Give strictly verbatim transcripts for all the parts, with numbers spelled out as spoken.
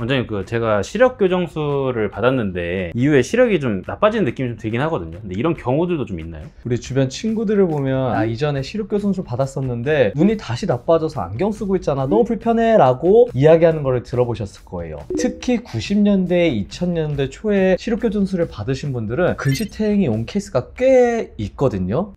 원장님, 그 제가 시력 교정술을 받았는데 이후에 시력이 좀 나빠지는 느낌이 좀 들긴 하거든요. 근데 이런 경우들도 좀 있나요? 우리 주변 친구들을 보면 아 이전에 시력 교정술 받았었는데 눈이 다시 나빠져서 안경 쓰고 있잖아, 너무 불편해 라고 이야기하는 거를 들어보셨을 거예요. 특히 구십 년대, 이천 년대 초에 시력 교정술을 받으신 분들은 근시태행이 온 케이스가 꽤 있거든요.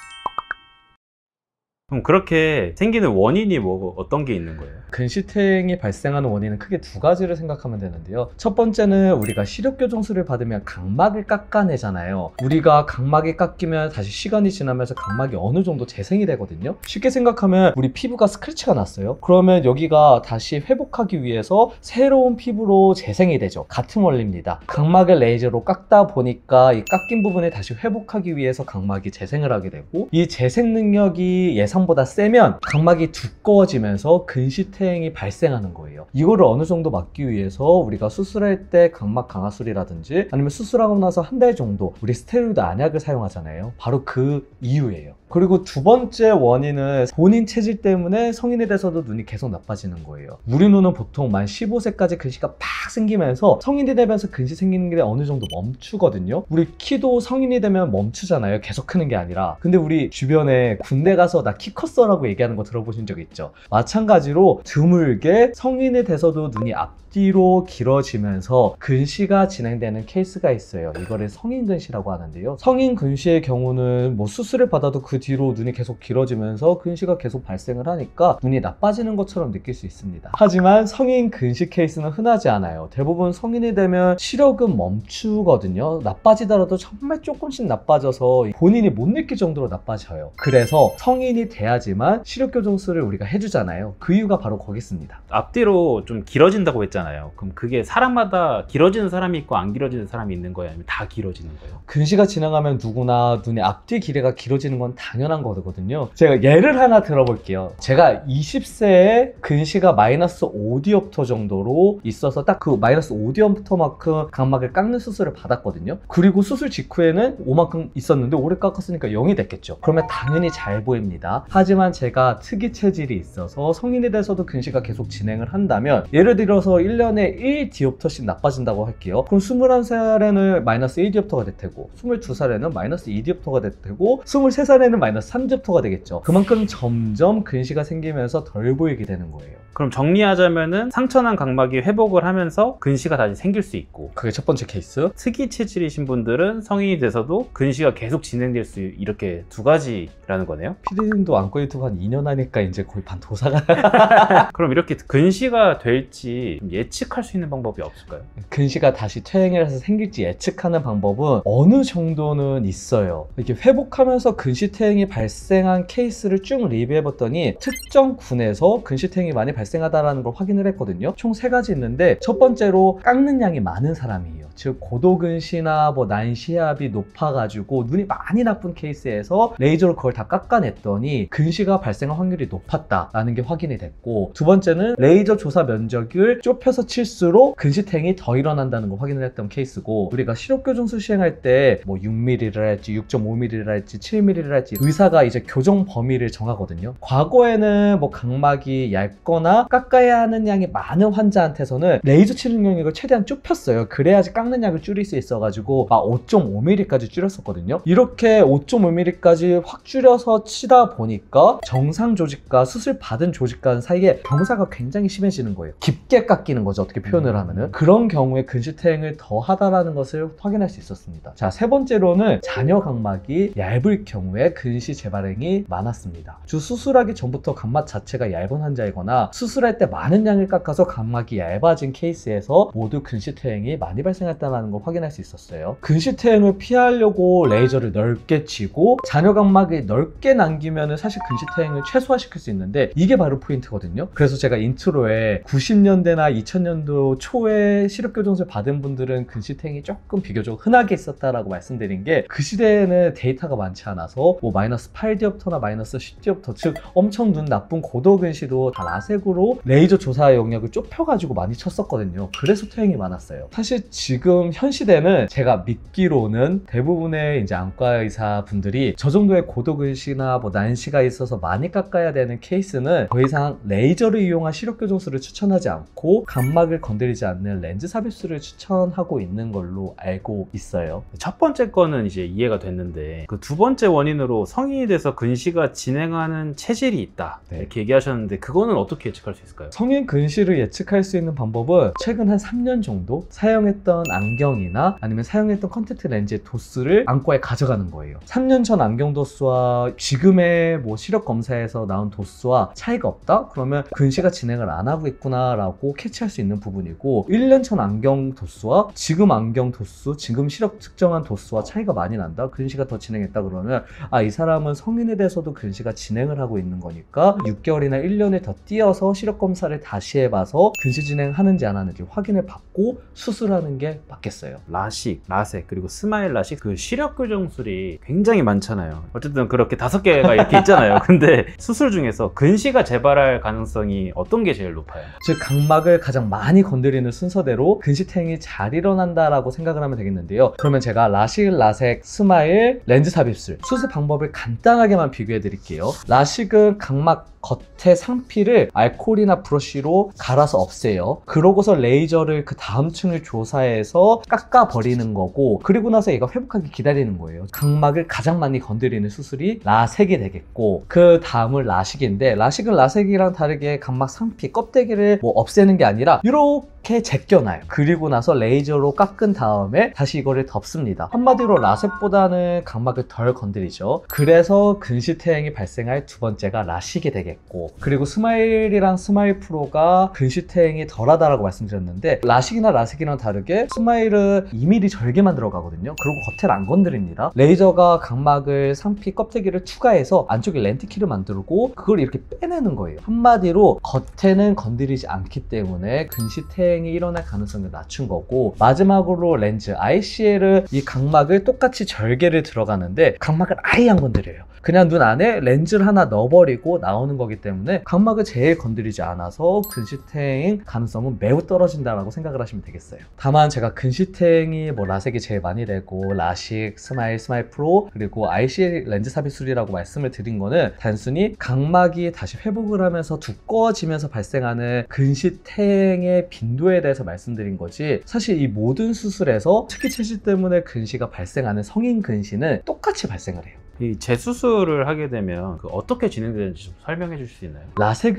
그럼 그렇게 생기는 원인이 뭐 어떤 게 있는 거예요? 근시태행이 발생하는 원인은 크게 두 가지를 생각하면 되는데요. 첫 번째는 우리가 시력 교정술을 받으면 각막을 깎아내잖아요. 우리가 각막이 깎이면 다시 시간이 지나면서 각막이 어느 정도 재생이 되거든요. 쉽게 생각하면 우리 피부가 스크래치가 났어요. 그러면 여기가 다시 회복하기 위해서 새로운 피부로 재생이 되죠. 같은 원리입니다. 각막을 레이저로 깎다 보니까 이 깎인 부분을 다시 회복하기 위해서 각막이 재생을 하게 되고, 이 재생 능력이 예상보다 세면 각막이 두꺼워지면서 근시태행 이 발생하는 거예요. 이거를 어느 정도 막기 위해서 우리가 수술할 때 각막 강화술이라든지 아니면 수술하고 나서 한 달 정도 우리 스테로이드 안약을 사용하잖아요. 바로 그 이유예요. 그리고 두 번째 원인은 본인 체질 때문에 성인이 돼서도 눈이 계속 나빠지는 거예요. 우리 눈은 보통 만 십오 세까지 근시가 팍 생기면서 성인이 되면서 근시 생기는 게 어느 정도 멈추거든요. 우리 키도 성인이 되면 멈추잖아요. 계속 크는 게 아니라. 근데 우리 주변에 군대 가서 나 키 컸어 라고 얘기하는 거 들어보신 적 있죠? 마찬가지로 드물게 성인이 돼서도 눈이 앞뒤로 길어지면서 근시가 진행되는 케이스가 있어요. 이거를 성인 근시라고 하는데요. 성인 근시의 경우는 뭐 수술을 받아도 그 뒤로 눈이 계속 길어지면서 근시가 계속 발생을 하니까 눈이 나빠지는 것처럼 느낄 수 있습니다. 하지만 성인 근시 케이스는 흔하지 않아요. 대부분 성인이 되면 시력은 멈추거든요. 나빠지더라도 정말 조금씩 나빠져서 본인이 못 느낄 정도로 나빠져요. 그래서 성인이 돼야지만 시력 교정술을 우리가 해주잖아요. 그 이유가 바로 거기 있습니다. 앞뒤로 좀 길어진다고 했잖아요. 그럼 그게 사람마다 길어지는 사람이 있고 안 길어지는 사람이 있는 거예요? 아니면 다 길어지는 거예요? 근시가 진행하면 누구나 눈의 앞뒤 길이가 길어지는 건 당연한 거거든요. 제가 예를 하나 들어볼게요. 제가 이십 세에 근시가 마이너스 오 디옵터 정도로 있어서 딱 그 마이너스 오 디옵터만큼 각막을 깎는 수술을 받았거든요. 그리고 수술 직후에는 오만큼 있었는데 오래 깎았으니까 영이 됐겠죠. 그러면 당연히 잘 보입니다. 하지만 제가 특이 체질이 있어서 성인이 돼서도 근시가 계속 진행을 한다면, 예를 들어서 일 년에 일 디옵터씩 나빠진다고 할게요. 그럼 스물한 살에는 마이너스 일 디옵터가 될 테고, 스물두 살에는 마이너스 이 디옵터가 될 테고, 스물세 살에는 마이너스 삼 디옵터가 되겠죠. 그만큼 점점 근시가 생기면서 덜 보이게 되는 거예요. 그럼 정리하자면은 상처난 각막이 회복을 하면서 근시가 다시 생길 수 있고, 그게 첫 번째 케이스. 특이 체질이신 분들은 성인이 돼서도 근시가 계속 진행될 수, 이렇게 두 가지라는 거네요. 피디님도 안과 유튜브 한 이 년 하니까 이제 거의 반 도사가 그럼 이렇게 근시가 될지 예측할 수 있는 방법이 없을까요? 근시가 다시 퇴행을 해서 생길지 예측하는 방법은 어느 정도는 있어요. 이렇게 회복하면서 근시퇴행이 발생한 케이스를 쭉 리뷰해봤더니 특정 군에서 근시퇴행이 많이 발생하다는 걸 확인을 했거든요. 총 세 가지 있는데, 첫 번째로 깎는 양이 많은 사람이에요. 즉 고도근시나 뭐 난시압이 높아가지고 눈이 많이 나쁜 케이스에서 레이저로 그걸 다 깎아냈더니 근시가 발생할 확률이 높았다라는 게 확인이 됐고, 두 번째는 레이저 조사 면적을 좁혀서 칠수록 근시퇴행이 더 일어난다는 걸 확인을 했던 케이스고, 우리가 시력 교정술 시행할 때 뭐 육 밀리미터를 할지 육 점 오 밀리미터를 할지 칠 밀리미터를 할지 의사가 이제 교정 범위를 정하거든요. 과거에는 뭐 각막이 얇거나 깎아야 하는 양이 많은 환자한테서는 레이저 치료 영역을 최대한 좁혔어요. 그래야지 깎는 양을 줄일 수 있어가지고 막 오 점 오 밀리미터까지 줄였었거든요. 이렇게 오 점 오 밀리미터까지 확 줄여서 치다 보니까 정상 조직과 수술 받은 조직과 사이에 경사가 굉장히 심해지는 거예요. 깊게 깎이는 거죠, 어떻게 표현을 하면은. 그런 경우에 근시퇴행을 더 하다라는 것을 확인할 수 있었습니다. 자, 세 번째로는 잔여 각막이 얇을 경우에 근시 재발행이 많았습니다. 주 수술하기 전부터 각막 자체가 얇은 환자이거나 수술할 때 많은 양을 깎아서 각막이 얇아진 케이스에서 모두 근시퇴행이 많이 발생했다는 걸 확인할 수 있었어요. 근시퇴행을 피하려고 레이저를 넓게 치고 잔여 각막이 넓게 남기면 사실 근시퇴행을 최소화시킬 수 있는데, 이게 바로 포인트거든요. 그래서 제가 인트로에 구십 년대나 이천 년도 초에 시력 교정술 받은 분들은 근시퇴행이 조금 비교적 흔하게 있었다라고 말씀드린 게, 그 시대에는 데이터가 많지 않아서 뭐 마이너스 팔 디옵터나 마이너스 십 디옵터, 즉 엄청 눈 나쁜 고도근시도 다 라섹으로 레이저 조사 영역을 좁혀가지고 많이 쳤었거든요. 그래서 퇴행이 많았어요. 사실 지금 지금 현 시대는 제가 믿기로는 대부분의 이제 안과 의사 분들이 저 정도의 고도근시나 뭐 난시가 있어서 많이 깎아야 되는 케이스는 더 이상 레이저를 이용한 시력 교정술을 추천하지 않고 각막을 건드리지 않는 렌즈 삽입술을 추천하고 있는 걸로 알고 있어요. 첫 번째 거는 이제 이해가 됐는데 그 두 번째 원인으로 성인이 돼서 근시가 진행하는 체질이 있다 네. 이렇게 얘기하셨는데 그거는 어떻게 예측할 수 있을까요? 성인 근시를 예측할 수 있는 방법은 최근 한 삼 년 정도 사용했던 안경이나 아니면 사용했던 컨택트 렌즈의 도수를 안과에 가져가는 거예요. 삼 년 전 안경 도수와 지금의 뭐 시력 검사에서 나온 도수와 차이가 없다? 그러면 근시가 진행을 안 하고 있구나 라고 캐치할 수 있는 부분이고, 일 년 전 안경 도수와 지금 안경 도수, 지금 시력 측정한 도수와 차이가 많이 난다? 근시가 더 진행했다 그러면 아, 이 사람은 성인에 대해서도 근시가 진행을 하고 있는 거니까 육 개월이나 일 년을 더 띄어서 시력 검사를 다시 해봐서 근시 진행하는지 안 하는지 확인을 받고 수술하는 게 맞겠어요. 라식, 라섹, 그리고 스마일 라식, 그 시력 교정술이 굉장히 많잖아요. 어쨌든 그렇게 다섯 개가 이렇게 있잖아요. 근데 수술 중에서 근시가 재발할 가능성이 어떤 게 제일 높아요? 즉 각막을 가장 많이 건드리는 순서대로 근시탱이 잘 일어난다라고 생각을 하면 되겠는데요. 그러면 제가 라식, 라섹, 스마일, 렌즈 삽입술 수술 방법을 간단하게만 비교해 드릴게요. 라식은 각막 겉에 상피를 알코올이나 브러쉬로 갈아서 없애요. 그러고서 레이저를 그 다음 층을 조사해서 깎아버리는 거고, 그리고 나서 얘가 회복하기 기다리는 거예요. 각막을 가장 많이 건드리는 수술이 라섹이 되겠고, 그 다음은 라식인데, 라식은 라섹이랑 다르게 각막 상피, 껍데기를 뭐 없애는 게 아니라 이렇게 제껴놔요. 그리고 나서 레이저로 깎은 다음에 다시 이거를 덮습니다. 한마디로 라섹보다는 각막을 덜 건드리죠. 그래서 근시태행이 발생할 두 번째가 라식이 되겠고, 그리고 스마일이랑 스마일 프로가 근시태행이 덜하다라고 말씀드렸는데, 라식이나 라섹이랑 다르게 스마일은 이 밀리미터 절개만 들어가거든요. 그리고 겉을 안 건드립니다. 레이저가 각막을 상피 껍데기를 투과해서 안쪽에 렌티키를 만들고 그걸 이렇게 빼내는 거예요. 한마디로 겉에는 건드리지 않기 때문에 근시태행이 일어날 가능성을 낮춘 거고, 마지막으로 렌즈 아이씨엘은 이 각막을 똑같이 절개를 들어가는데 각막을 아예 안 건드려요. 그냥 눈 안에 렌즈를 하나 넣어버리고 나오는 거기 때문에 각막을 제일 건드리지 않아서 근시태행 가능성은 매우 떨어진다라고 생각을 하시면 되겠어요. 다만 제가 근시태행이 뭐 라섹이 제일 많이 되고 라식, 스마일, 스마일 프로, 그리고 아이씨엘 렌즈 삽입술이라고 말씀을 드린 거는 단순히 각막이 다시 회복을 하면서 두꺼워지면서 발생하는 근시태행의 빈도에 대해서 말씀드린 거지, 사실 이 모든 수술에서 특히 체질 때문에 근시가 발생하는 성인 근시는 똑같이 발생을 해요. 이 재수술을 하게 되면 그 어떻게 진행되는지 좀 설명해 주실 수 있나요?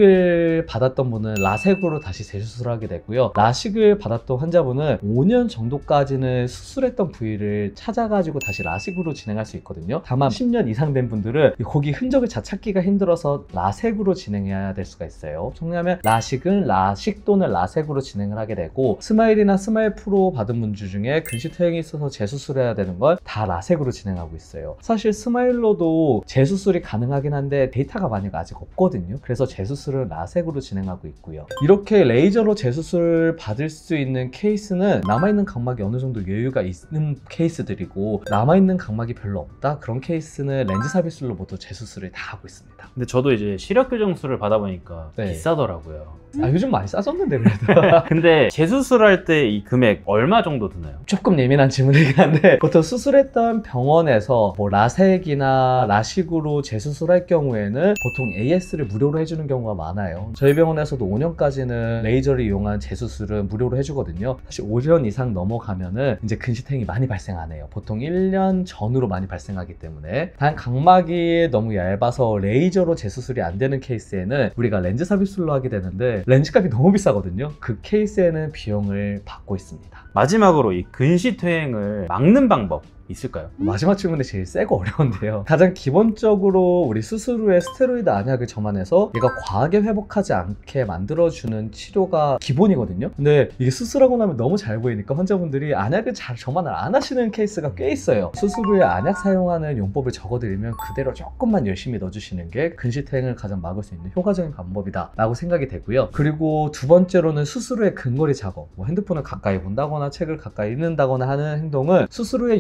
라섹을 받았던 분은 라섹으로 다시 재수술을 하게 되고요. 라식을 받았던 환자분은 오 년 정도까지는 수술했던 부위를 찾아가지고 다시 라식으로 진행할 수 있거든요. 다만 십 년 이상 된 분들은 거기 흔적을 자 찾기가 힘들어서 라섹으로 진행해야 될 수가 있어요. 정리하면 라식은 라식 또는 라섹으로 진행을 하게 되고, 스마일이나 스마일 프로 받은 분들 중에 근시태행이 있어서 재수술해야 되는 건 다 라섹으로 진행하고 있어요. 사실 스마일 스마일로도 재수술이 가능하긴 한데 데이터가 많이 아직 없거든요. 그래서 재수술은 라섹으로 진행하고 있고요. 이렇게 레이저로 재수술 받을 수 있는 케이스는 남아있는 각막이 어느 정도 여유가 있는 케이스들이고, 남아있는 각막이 별로 없다? 그런 케이스는 렌즈 삽입술로 모두 재수술을 다 하고 있습니다. 근데 저도 이제 시력 교정술을 받아보니까 네. 비싸더라고요. 아, 요즘 많이 싸졌는데 그래도. 근데 재수술할 때 이 금액 얼마 정도 드나요? 조금 예민한 질문이긴 한데, 보통 수술했던 병원에서 뭐 라섹이나 라식으로 재수술할 경우에는 보통 에이에스를 무료로 해주는 경우가 많아요. 저희 병원에서도 오 년까지는 레이저를 이용한 재수술은 무료로 해주거든요. 사실 오 년 이상 넘어가면은 이제 근시태행이 많이 발생 안 해요. 보통 일 년 전으로 많이 발생하기 때문에. 단 각막이 너무 얇아서 레이저로 재수술이 안 되는 케이스에는 우리가 렌즈 삽입술로 하게 되는데 렌즈값이 너무 비싸거든요. 그 케이스에는 비용을 받고 있습니다. 마지막으로 이 근시퇴행을 막는 방법 있을까요? 마지막 질문이 제일 세고 어려운데요. 가장 기본적으로 우리 수술 후에 스테로이드 안약을 점안해서 얘가 과하게 회복하지 않게 만들어주는 치료가 기본이거든요. 근데 이게 수술하고 나면 너무 잘 보이니까 환자분들이 안약을 잘 점안을 안 하시는 케이스가 꽤 있어요. 수술 후에 안약 사용하는 용법을 적어드리면 그대로 조금만 열심히 넣어주시는 게 근시퇴행을 가장 막을 수 있는 효과적인 방법이다 라고 생각이 되고요. 그리고 두 번째로는 수술 후에 근거리 작업, 뭐 핸드폰을 가까이 본다거나 책을 가까이 읽는다거나 하는 행동은 수술 후에 육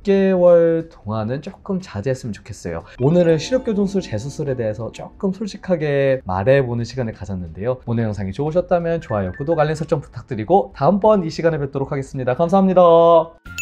개월 동안은 조금 자제했으면 좋겠어요. 오늘은 시력교정술 재수술에 대해서 조금 솔직하게 말해보는 시간을 가졌는데요. 오늘 영상이 좋으셨다면 좋아요, 구독, 알림 설정 부탁드리고 다음번 이 시간에 뵙도록 하겠습니다. 감사합니다.